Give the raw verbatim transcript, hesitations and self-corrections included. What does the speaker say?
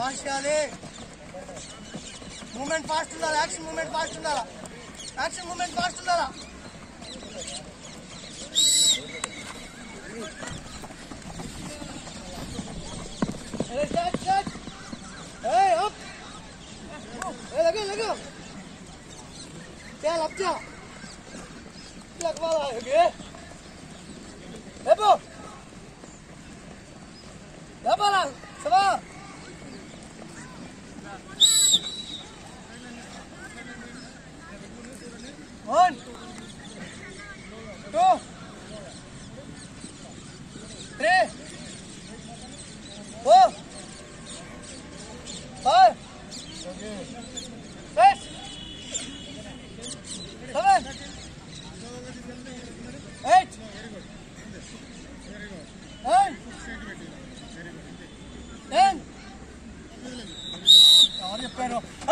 Fast చేయాలి. Movement fast ఉండాలి. Action movement fast ఉండాలా. యాక్షన్ మూమెంట్ ఫాస్ట్ ఉండాలా. लगे लगे क्या लग जा लगवा लगे देखो दबाला सवा one two three four five six seven eight nine ten और ये पैरों